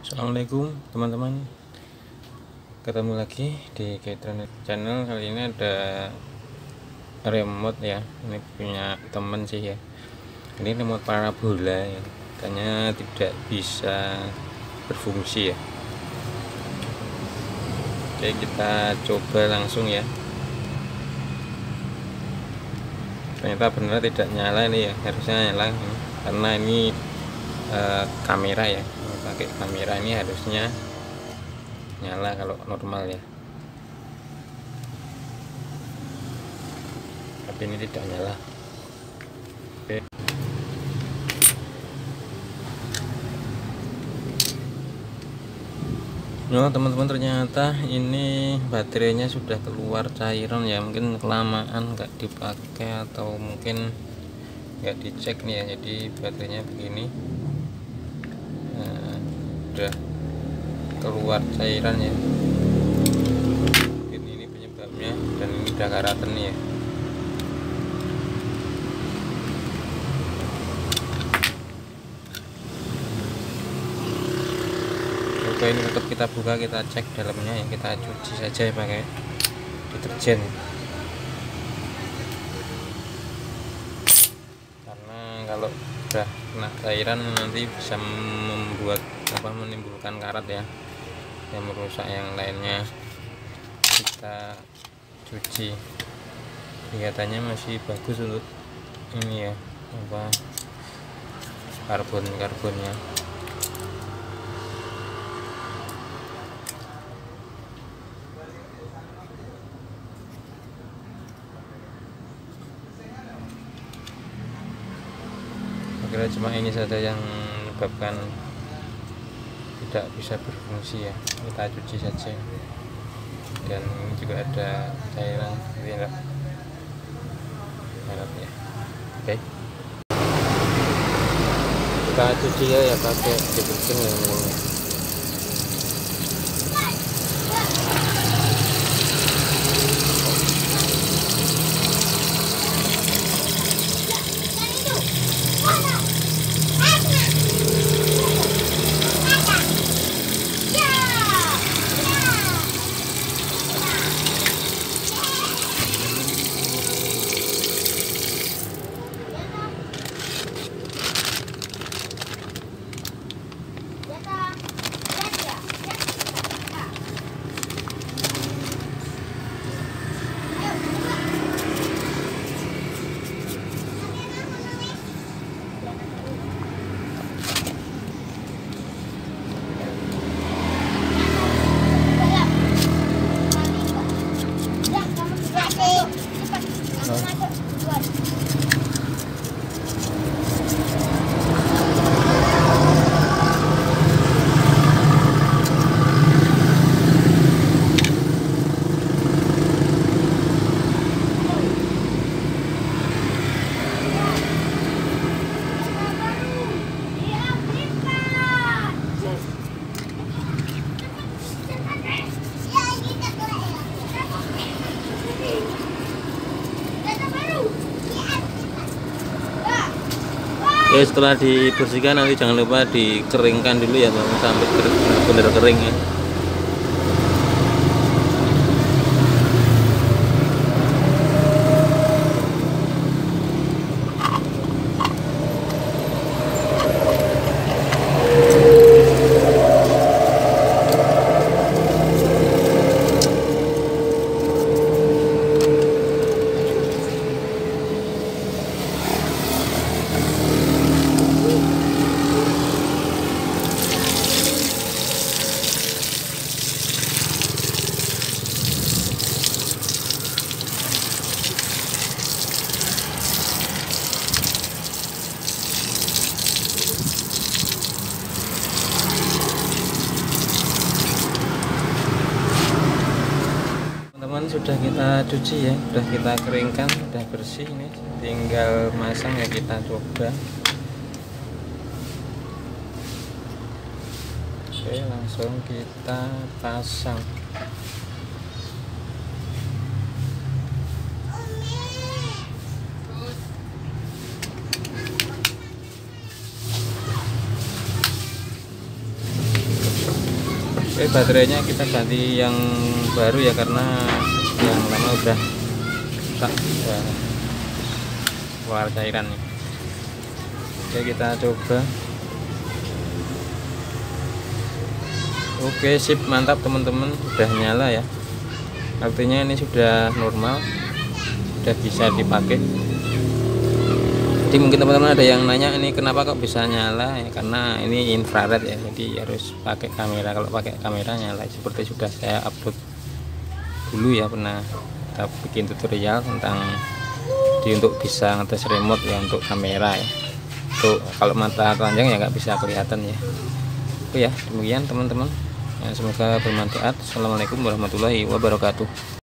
Assalamualaikum teman-teman, ketemu lagi di Catron Channel. Kali ini ada remote ya, ini punya temen sih ya. Ini remote parabola ya, katanya tidak bisa berfungsi ya. Oke, kita coba langsung ya. Ternyata benar tidak nyala ini ya, harusnya nyala ini. Karena ini kamera ya, pakai kamera ini harusnya nyala kalau normal ya, tapi ini tidak nyala. Oke. Nah teman-teman, ternyata ini baterainya sudah keluar cairan ya, mungkin kelamaan nggak dipakai atau mungkin nggak dicek nih ya, jadi baterainya begini. Nah, udah keluar cairan ya, mungkin ini penyebabnya, dan ini udah karatan nih ya. Coba ini tetap kita buka, kita cek dalamnya ya, kita cuci saja ya pakai deterjen, karena kalau udah kena cairan nanti bisa menimbulkan karat ya, yang merusak yang lainnya. Kita cuci, kelihatannya masih bagus untuk ini ya, karbonnya. Kira cuma ini saja yang menyebabkan tidak bisa berfungsi ya, kita cuci saja. Dan ini juga ada cairan merah ya. Oke, kita cuci ya pakai deterjen yang ini. Ya, setelah dibersihkan nanti jangan lupa dikeringkan dulu ya teman, sampai benar-benar kering ya. Sudah kita cuci ya, sudah kita keringkan, sudah bersih, ini tinggal masang ya, kita coba. Oke, langsung kita pasang. Baterainya kita ganti yang baru ya, karena yang lama udah rusak, keluar cairan nih. Oke, kita coba. Oke, sip, mantap teman-teman, udah nyala ya, artinya ini sudah normal, udah bisa dipakai. Jadi mungkin teman-teman ada yang nanya ini kenapa kok bisa nyala ya, karena ini infrared ya, jadi harus pakai kamera. Kalau pakai kamera nyala, seperti sudah saya upload dulu ya, pernah kita bikin tutorial tentang untuk bisa ngetes remote ya untuk kamera ya. Tuh, kalau mata telanjang ya nggak bisa kelihatan ya. Oke ya, demikian teman-teman ya, semoga bermanfaat. Assalamualaikum warahmatullahi wabarakatuh.